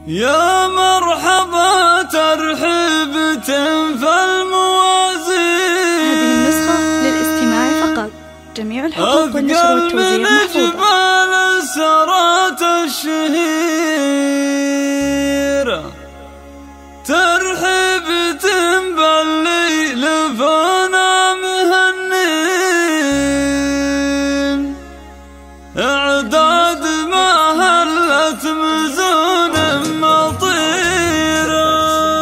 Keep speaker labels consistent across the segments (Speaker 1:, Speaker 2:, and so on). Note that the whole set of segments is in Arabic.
Speaker 1: يا مرحبا ترحيب فالموازين.
Speaker 2: هذه النسخة للاستماع فقط. جميع الحقوق والنشر والتوزيع محفوظة.
Speaker 1: جبال السرات الشهيرة ترحيب بالليل فانا مهنين. اعداد ما هلت مزون مطيرة.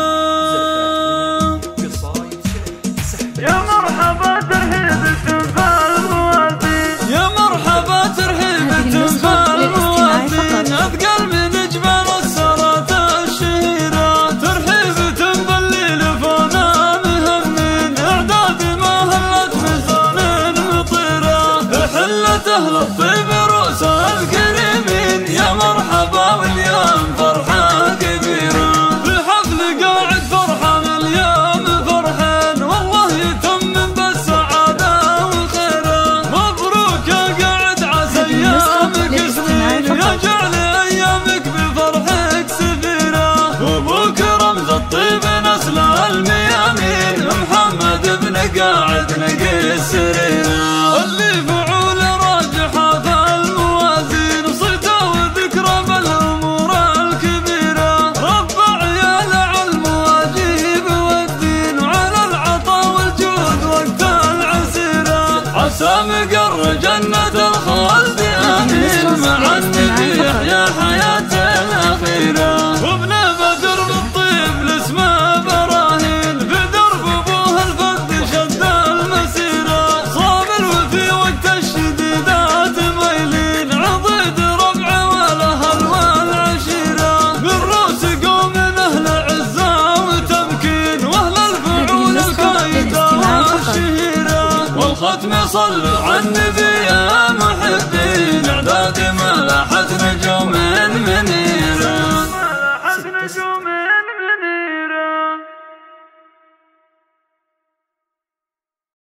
Speaker 1: يا مرحبا ترحيب فالموازين. يا مرحبا ترحيب فالموازين. اثقل من جبال السرات الشهيرة ترحيب بالليل فانا مهنين. اعداد ما هلت مزون مطيرة. حلت اهل الطيب رؤوس الكريمين. يا مرحبا واليوم فرحة كبيرة. في الحفل قاعد فرحان اليوم فرحان. والله يتمم بالسعادة والخيرة. مبروك يا قاعد عسى ايامك سنين. يا جعل ايامك بفرحك سفيرة. وابوك رمز الطيب نسل الميامين. محمد بن قاعد نقي السريرة. اللي فعول راجحة في الموازين. صيته وذكرى بالأمور الكبيرة. رب عيال على المواجيب والدين. وعلى العطا والجود وقت العسيرة. عسى مقر جنة الخلد آمين. مع النبي يحيى حياة الأخيرة. وابن بدر بالطيب لاسمه براهين. في درب ابوه الفد شد المسيرة. صابر وفي وقت الشديدات ميلين. عضيد ربع والاهل والعشيرة. من رؤوس قوم اهل عزة وتمكين. واهل الفعول الكايدة والشهيرة. والختم صلوا على النبي يا محبين. اعداد ما لاحت نجوم منين.